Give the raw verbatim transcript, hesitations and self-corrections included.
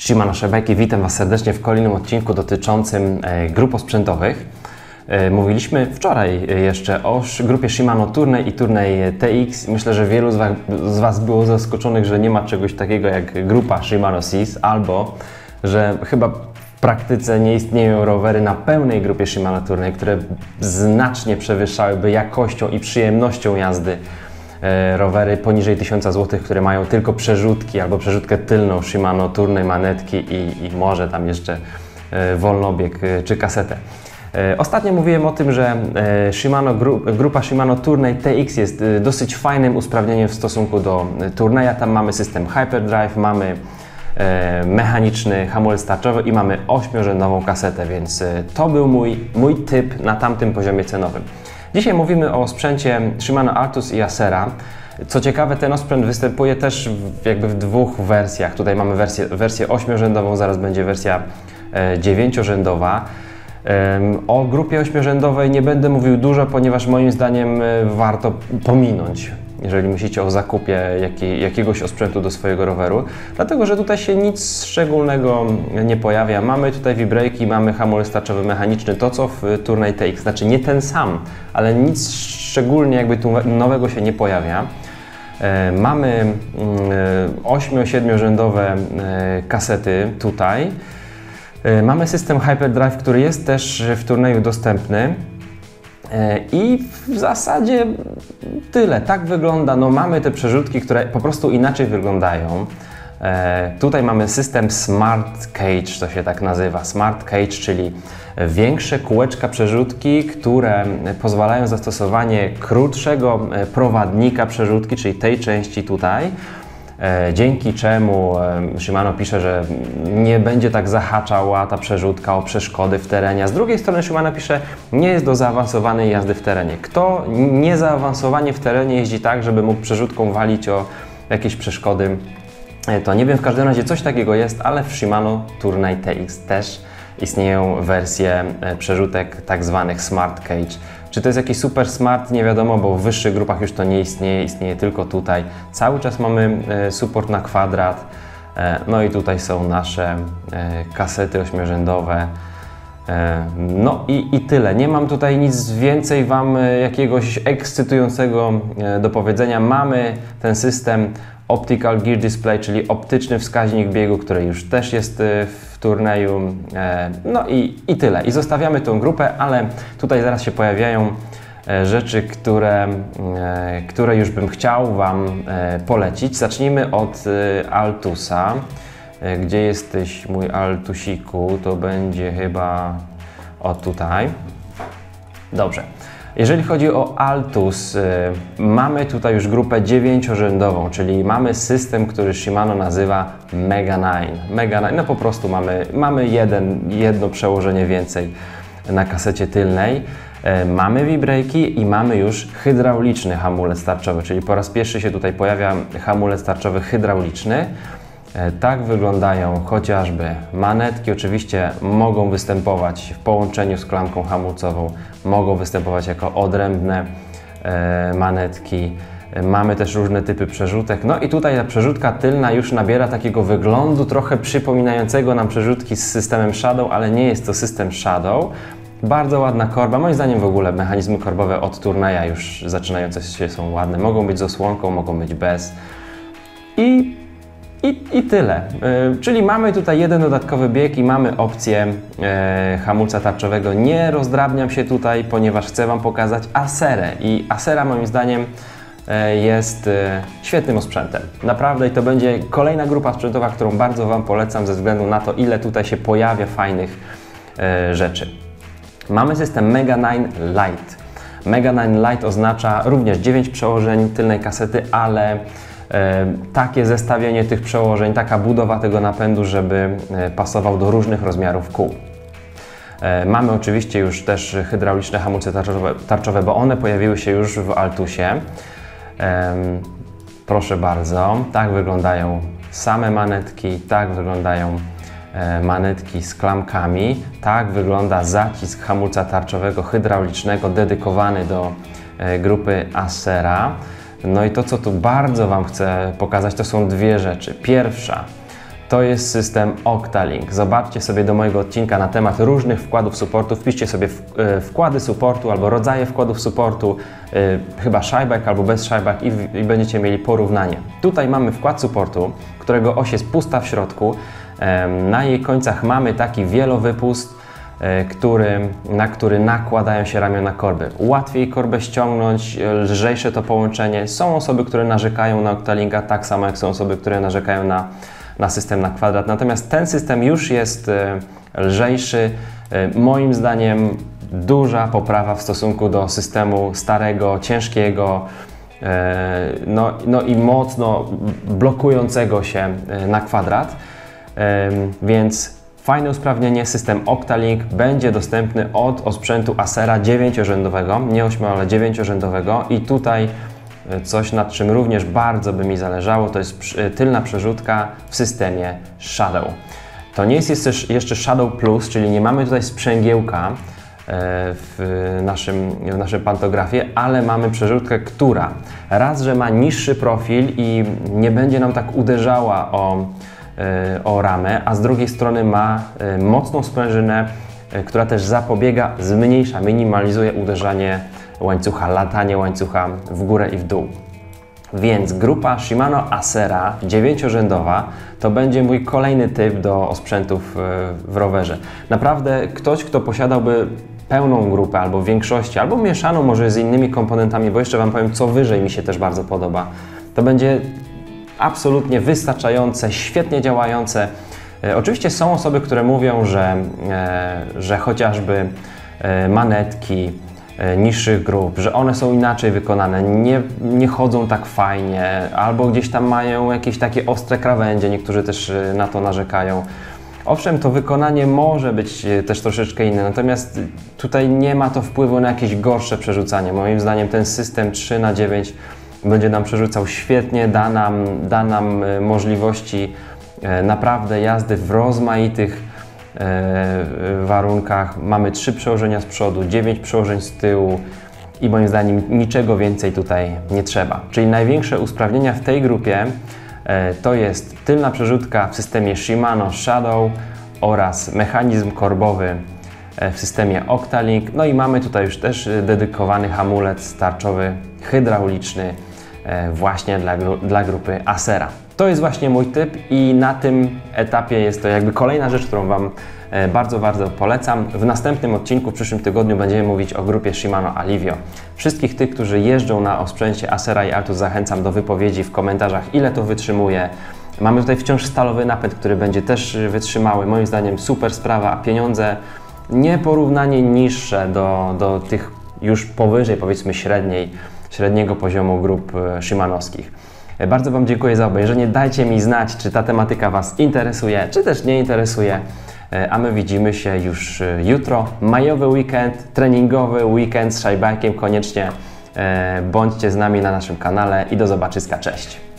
Shimano Szebeki, witam Was serdecznie w kolejnym odcinku dotyczącym grup osprzętowych. Mówiliśmy wczoraj jeszcze o grupie Shimano Tourney i Tourney T X. Myślę, że wielu z Was, z Was było zaskoczonych, że nie ma czegoś takiego jak grupa Shimano Seas, albo że chyba w praktyce nie istnieją rowery na pełnej grupie Shimano Tourney, które znacznie przewyższałyby jakością i przyjemnością jazdy rowery poniżej tysiąca złotych, które mają tylko przerzutki albo przerzutkę tylną Shimano Tourney, manetki i, i może tam jeszcze wolnobieg czy kasetę. Ostatnio mówiłem o tym, że Shimano, grupa Shimano Tourney T X jest dosyć fajnym usprawnieniem w stosunku do Tourneya. Tam mamy system Hyperdrive, mamy mechaniczny hamulec tarczowy i mamy ośmiorzędową kasetę, więc to był mój, mój typ na tamtym poziomie cenowym. Dzisiaj mówimy o sprzęcie Shimano Altus i Acera. Co ciekawe, ten osprzęt występuje też w, jakby w dwóch wersjach. Tutaj mamy wersję, wersję ośmiorzędową, zaraz będzie wersja e, dziewięciorzędowa. E, o grupie ośmiorzędowej nie będę mówił dużo, ponieważ moim zdaniem e, warto pominąć, jeżeli myślicie o zakupie jakiej, jakiegoś osprzętu do swojego roweru, dlatego że tutaj się nic szczególnego nie pojawia. Mamy tutaj V-braki, mamy hamulec tarczowy mechaniczny, to co w Tourney T X, znaczy nie ten sam, ale nic szczególnie jakby tu nowego się nie pojawia. E, mamy ośmio-siedmiorzędowe e, kasety tutaj. E, mamy system Hyperdrive, który jest też w Tourneyu dostępny. I w zasadzie tyle. Tak wygląda. No, mamy te przerzutki, które po prostu inaczej wyglądają. E, tutaj mamy system Smart Cage, to się tak nazywa. Smart Cage, czyli większe kółeczka przerzutki, które pozwalają zastosowanie krótszego prowadnika przerzutki, czyli tej części tutaj. Dzięki czemu Shimano pisze, że nie będzie tak zahaczała ta przerzutka o przeszkody w terenie. A z drugiej strony Shimano pisze, nie jest do zaawansowanej jazdy w terenie. Kto niezaawansowanie w terenie jeździ tak, żeby mógł przerzutką walić o jakieś przeszkody, to nie wiem, w każdym razie coś takiego jest, ale w Shimano Tourney T X też istnieją wersje przerzutek tak zwanych Smart Cage. Czy to jest jakiś super smart? Nie wiadomo, bo w wyższych grupach już to nie istnieje, istnieje tylko tutaj. Cały czas mamy support na kwadrat, no i tutaj są nasze kasety ośmiorzędowe. No i, i tyle. Nie mam tutaj nic więcej Wam jakiegoś ekscytującego do powiedzenia. Mamy ten system Optical Gear Display, czyli optyczny wskaźnik biegu, który już też jest w turnieju. No i, i tyle. I zostawiamy tą grupę, ale tutaj zaraz się pojawiają rzeczy, które, które już bym chciał Wam polecić. Zacznijmy od Altusa. Gdzie jesteś, mój Altusiku? To będzie chyba o tutaj. Dobrze. Jeżeli chodzi o Altus, y, mamy tutaj już grupę dziewięciorzędową, czyli mamy system, który Shimano nazywa Mega dziewięć. Mega dziewięć, no po prostu mamy, mamy jeden, jedno przełożenie więcej na kasecie tylnej. Y, mamy V-braki i mamy już hydrauliczny hamulec tarczowy, czyli po raz pierwszy się tutaj pojawia hamulec tarczowy hydrauliczny. Tak wyglądają chociażby manetki. Oczywiście mogą występować w połączeniu z klamką hamulcową, mogą występować jako odrębne e, manetki. Mamy też różne typy przerzutek. No i tutaj ta przerzutka tylna już nabiera takiego wyglądu trochę przypominającego nam przerzutki z systemem Shadow, ale nie jest to system Shadow. Bardzo ładna korba. Moim zdaniem w ogóle mechanizmy korbowe od Tourneya już zaczynające się są ładne. Mogą być z osłonką, mogą być bez. I I, I tyle. Yy, czyli mamy tutaj jeden dodatkowy bieg i mamy opcję yy, hamulca tarczowego. Nie rozdrabniam się tutaj, ponieważ chcę Wam pokazać Acerę. I Acera moim zdaniem yy, jest yy, świetnym osprzętem. Naprawdę i to będzie kolejna grupa sprzętowa, którą bardzo Wam polecam ze względu na to, ile tutaj się pojawia fajnych yy, rzeczy. Mamy system Mega dziewięć Lite. Mega dziewięć Lite oznacza również dziewięć przełożeń tylnej kasety, ale takie zestawienie tych przełożeń, taka budowa tego napędu, żeby pasował do różnych rozmiarów kół. Mamy oczywiście już też hydrauliczne hamulce tarczowe, tarczowe, bo one pojawiły się już w Altusie. Proszę bardzo, tak wyglądają same manetki, tak wyglądają manetki z klamkami, tak wygląda zacisk hamulca tarczowego hydraulicznego dedykowany do grupy Acera. No i to, co tu bardzo Wam chcę pokazać, to są dwie rzeczy. Pierwsza to jest system Octalink. Zobaczcie sobie do mojego odcinka na temat różnych wkładów supportu. Wpiszcie sobie w, y, wkłady supportu albo rodzaje wkładów supportu, y, chyba shyback albo bez shyback i, i będziecie mieli porównanie. Tutaj mamy wkład supportu, którego oś jest pusta w środku. Y, na jej końcach mamy taki wielowypust, y, który, na który nakładają się ramiona korby. Łatwiej korbę ściągnąć, lżejsze to połączenie. Są osoby, które narzekają na Octalinka, tak samo jak są osoby, które narzekają na na system na kwadrat. Natomiast ten system już jest e, lżejszy. E, moim zdaniem duża poprawa w stosunku do systemu starego, ciężkiego, e, no, no i mocno blokującego się e, na kwadrat. E, więc fajne usprawnienie, system Octalink będzie dostępny od osprzętu Acera dziewięciorzędowego, nie ośmiu, ale dziewięciorzędowego i tutaj coś, nad czym również bardzo by mi zależało, to jest tylna przerzutka w systemie Shadow. To nie jest jeszcze Shadow Plus, czyli nie mamy tutaj sprzęgiełka w naszym, w naszym pantografie, ale mamy przerzutkę, która raz, że ma niższy profil i nie będzie nam tak uderzała o, o ramę, a z drugiej strony ma mocną sprężynę, która też zapobiega, zmniejsza, minimalizuje uderzanie łańcucha, latanie łańcucha w górę i w dół. Więc grupa Shimano Acera dziewięciorzędowa to będzie mój kolejny typ do osprzętów w rowerze. Naprawdę ktoś, kto posiadałby pełną grupę albo w większości, albo mieszaną może z innymi komponentami, bo jeszcze Wam powiem, co wyżej mi się też bardzo podoba. To będzie absolutnie wystarczające, świetnie działające. Oczywiście są osoby, które mówią, że, że chociażby manetki niższych grup, że one są inaczej wykonane, nie, nie chodzą tak fajnie, albo gdzieś tam mają jakieś takie ostre krawędzie, niektórzy też na to narzekają. Owszem, to wykonanie może być też troszeczkę inne, natomiast tutaj nie ma to wpływu na jakieś gorsze przerzucanie. Moim zdaniem ten system trzy na dziewięć będzie nam przerzucał świetnie, da nam, da nam możliwości naprawdę jazdy w rozmaitych warunkach. Mamy trzy przełożenia z przodu, dziewięć przełożeń z tyłu i moim zdaniem niczego więcej tutaj nie trzeba. Czyli największe usprawnienia w tej grupie to jest tylna przerzutka w systemie Shimano Shadow oraz mechanizm korbowy w systemie Octalink. No i mamy tutaj już też dedykowany hamulec tarczowy hydrauliczny właśnie dla, gru dla grupy Acera. To jest właśnie mój typ i na tym etapie jest to jakby kolejna rzecz, którą Wam bardzo, bardzo polecam. W następnym odcinku, w przyszłym tygodniu będziemy mówić o grupie Shimano Alivio. Wszystkich tych, którzy jeżdżą na osprzęcie Acera i Altus, zachęcam do wypowiedzi w komentarzach, ile to wytrzymuje. Mamy tutaj wciąż stalowy napęd, który będzie też wytrzymały. Moim zdaniem super sprawa, a pieniądze nieporównanie niższe do, do tych już powyżej, powiedzmy średniej, średniego poziomu grup shimanowskich. Bardzo Wam dziękuję za obejrzenie. Dajcie mi znać, czy ta tematyka Was interesuje, czy też nie interesuje. A my widzimy się już jutro. Majowy weekend, treningowy weekend z shybike'iem. Koniecznie bądźcie z nami na naszym kanale i do zobaczyska. Cześć!